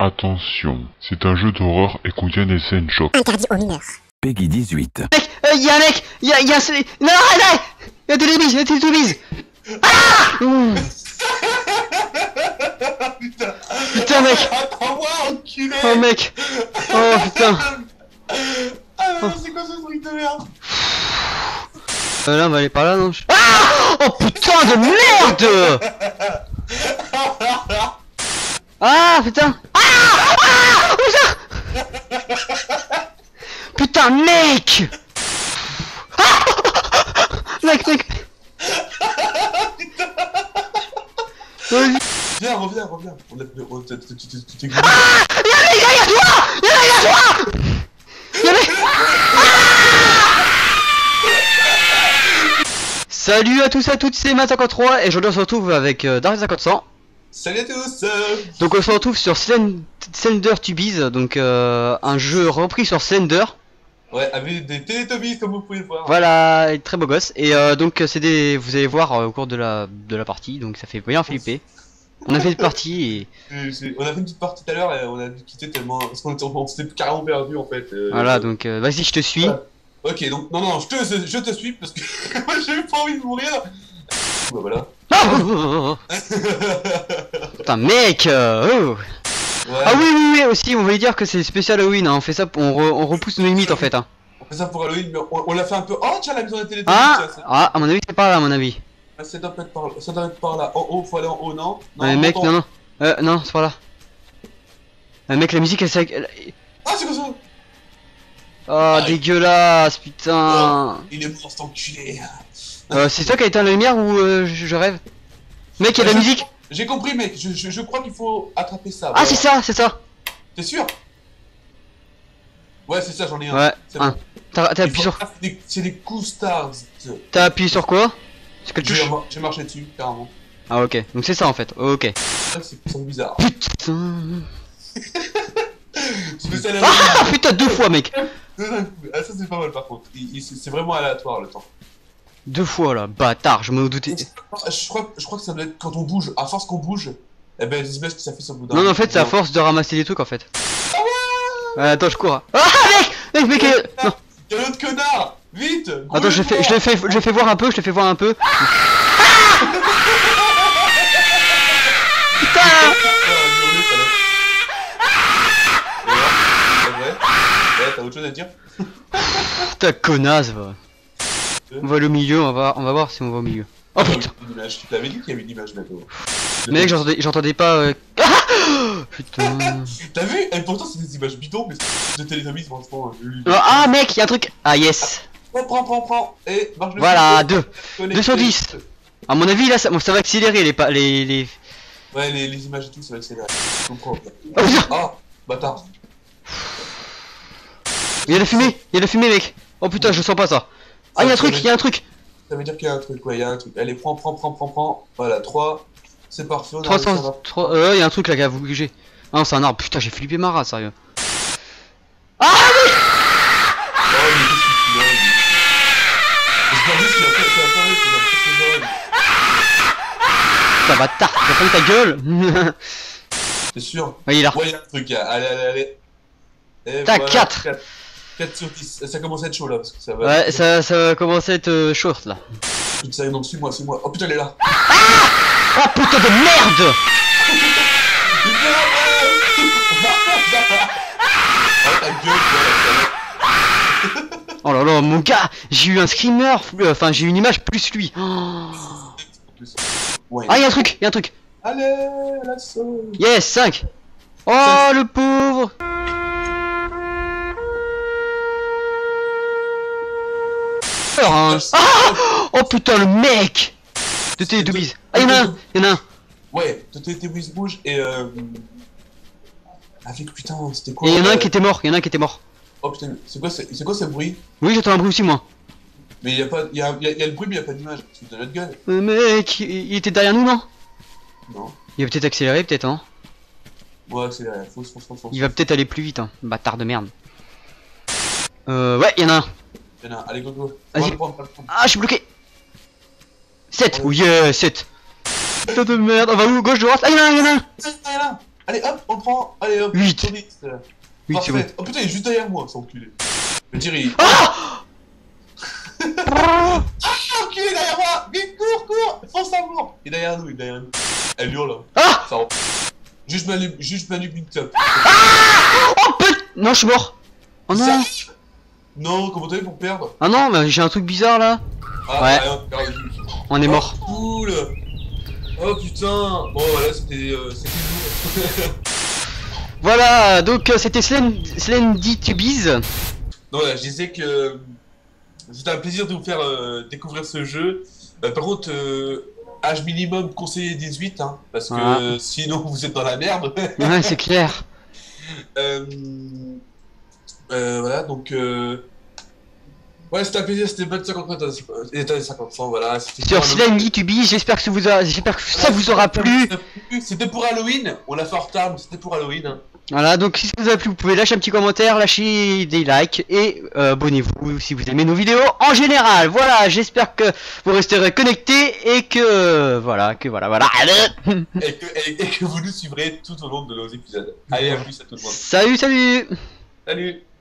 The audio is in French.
Attention, c'est un jeu d'horreur et contient des scènes chocs. Interdit aux mineurs. Peggy 18. Mec, y'a un mec, y'a un... Non, arrête, y'a des lébises, y'a des lébises. Ah Putain mec. Attends-moi, enculé. Oh mec. Oh putain. Ah non, c'est quoi ce truc de merde? Là on va aller par là non. Ah oh putain de merde. Ah putain. Ah putain. Putain mec. Ah mec. Vas-y. Viens, reviens. Tu t'es grillé. Ah y'a un mec derrière toi. Y'a un mec. Salut à tous et à toutes, c'est Matt53 et aujourd'hui on se retrouve avec Dark50 Salut à tous. Donc on se retrouve sur Slender Tubies, donc un jeu repris sur Slender. Ouais, avec des Teletubbies comme vous pouvez le voir. Voilà, très beau gosse. Et donc c'est des... vous allez voir au cours de la partie, donc ça fait bien flipper. On a fait une partie et... On a fait une petite partie tout à l'heure et on a dû quitter tellement... Parce qu'on s'était carrément perdu en fait. Voilà, donc vas-y je te suis. Ouais. Ok, donc non, je te suis parce que moi j'ai pas envie de mourir. Bah voilà. Putain mec oh. Ouais. Ah oui aussi on voulait dire que c'est spécial Halloween, hein. On fait ça, on repousse nos limites en fait hein. On fait ça pour Halloween mais on l'a fait un peu... Oh tiens la maison des Teletubbies. Ah à mon avis c'est pas là à mon avis. Ça doit être par là, ça doit être par là. En haut, faut aller en haut, non? Ouais mec non non c'est pas là. Mec la musique elle... Ah c'est quoi ça? Oh dégueulasse putain. Oh, il est mort cet enculé. C'est toi qui a éteint la lumière ou je rêve? Mec y'a de la musique. J'ai compris mec, je crois qu'il faut attraper ça. Ah voilà. c'est ça. T'es sûr? Ouais c'est ça, j'en ai un. Ouais, Bon. T'as appuyé sur... C'est des coups stars. T'as appuyé sur quoi? Sur quelle touche? J'ai marché dessus, carrément. Ah ok, donc c'est ça en fait, ok. C'est bizarre. Putain. Ah putain 2 fois mec. Ah ça c'est pas mal par contre, c'est vraiment aléatoire le temps. 2 fois là, bâtard, je me doutais. Je crois que ça doit être quand on bouge, à force qu'on bouge, eh ben les images que ça fait sur le bout d'un... Non en fait c'est à force de ramasser des trucs en fait. Attends je cours. Ah mec non. Y'a l'autre connard. Vite. Attends je le fais voir un peu, Putain. T'as autre chose à dire? Putain connasse va. On va aller au milieu, on va voir si on va au milieu. Oh putain. Tu t'avais dit qu'il y avait une image bientôt. Mec j'entendais pas putain. T'as vu? Et pourtant c'est des images bidons mais de Teletubbies franchement. Ah mec y'a un truc. Ah yes. Prends. Et marche le... Voilà 2 sur 10. À mon avis là ça va accélérer les... Ouais les images et tout ça va accélérer. Je comprends. Oh putain. Ah bâtard. Y'a la fumée mec. Oh putain je sens pas ça. Ah y'a un truc. Ça veut dire qu'il y a un truc, ouais, il y a un truc. Allez, prends. Voilà, 3. C'est parfait. 300. Il y a un truc là qui a bougé. Ah non, c'est un arbre. Putain, j'ai flippé ma race, sérieux. Ah oui. Oh, mais qu'est-ce qu'il fout là, lui? J'espère juste qu'il a pas Putain, bâtard, tu vas fermer ta gueule. T'es sûr? Ouais, il est là. Ouais, il y a un truc, allez. Et Tac, voilà, 4. 4 sur 10. Ça commence à être chaud là, parce que ça va... Ouais, ça va commencer à être short là. Putain, non, suis-moi. Oh putain, elle est là. Oh putain de merde. Oh ta gueule, toi. Oh là là, mon gars, j'ai eu un screamer, enfin j'ai eu une image plus lui. Oh. Ouais. Ah, y'a un truc. Allez, l'assaut. Yes, 5. Oh, le pauvre. Ah oh putain, le mec de Teletubbies. Ah, y'en a un. Ouais, de Teletubbies bouge et avec putain, c'était quoi? Et y'en a un qui était mort, Oh putain, c'est quoi ce bruit? Oui, j'entends un bruit aussi, moi. Mais y'a le bruit, mais y'a pas d'image. C'est de notre gueule. Mec, il était derrière nous, non? Non. Il va peut-être accélérer, peut-être, hein. Ouais, accélérer, fonce. Il va peut-être aller plus vite, hein. Bâtard de merde. Ouais, y'en a un. Y'en a un, allez, go. Vas-y. Ah, je suis bloqué. 7. Oh yeah, 7. Putain de merde. On va où? Gauche, droite? Ah, y'en a un. Allez, hop, on le prend. Allez, hop. 8. sur 10. Oui, c'est bon. Parfait. Oh putain, il est juste derrière moi, c'est enculé. Je veux dire, il. Ah Ah, enculé derrière moi. Vite, cours. Fonce à mort. Il est derrière nous, Elle hurle. Ah Ça va. Juste Manu Big Top. Oh putain. Non, je suis mort. Oh non. Sérieux? Non, comment t'as fait pour perdre? Ah non, mais j'ai un truc bizarre là. Ah, Ouais. rien, perdu. On est mort. Cool. Oh putain. Bon, voilà, c'était lourd. Voilà, donc c'était Slendy Tubies. Non, voilà, je disais que c'était un plaisir de vous faire découvrir ce jeu. Par contre, âge minimum conseillé 18, hein, parce que Ah. sinon vous êtes dans la merde. Ouais, c'est clair. Voilà, donc ouais, c'était un plaisir, c'était bonne 50 états 50 voilà. Sur Slendy Tubies, j'espère que ça vous aura plu. C'était pour Halloween, on l'a fait en retard, mais c'était pour Halloween. Hein. Voilà, donc si ça vous a plu, vous pouvez lâcher un petit commentaire, lâcher des likes et abonnez-vous si vous aimez nos vidéos en général. Voilà, j'espère que vous resterez connectés et que voilà. Et que vous nous suivrez tout au long de nos épisodes. Allez, à plus à tout le monde. Salut. Salut.